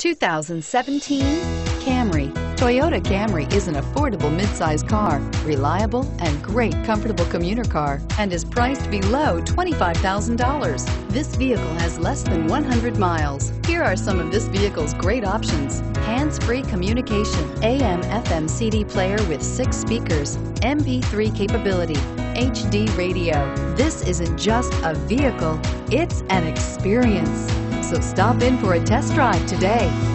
2017 Camry. Toyota Camry is an affordable midsize car, reliable and great comfortable commuter car, and is priced below $25,000. This vehicle has less than 100 miles. Here are some of this vehicle's great options: hands-free communication, AM/FM CD player with 6 speakers, MP3 capability, HD radio. This isn't just a vehicle, it's an experience. So stop in for a test drive today.